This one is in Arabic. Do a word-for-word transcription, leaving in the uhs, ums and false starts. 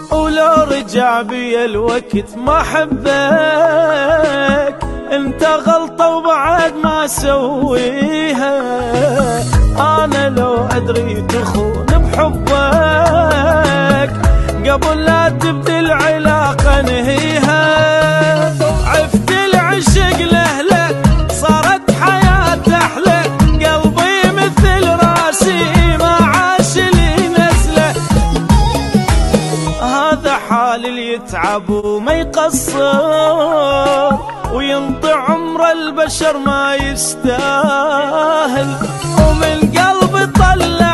ولو رجع بي الوقت ما حبك، انت غلطة وبعد ما اسويها. انا لو ادري تخون بحبك قبل لا تبدي العلاقة انهيها. عفت العشق لهله صارت حياة احلى، قلبي مثل راسي ما عاش لي نزله. هذا حال اللي يتعب وما يقصر، وينطي عمر البشر ما يستاهل، ومن قلبي طلع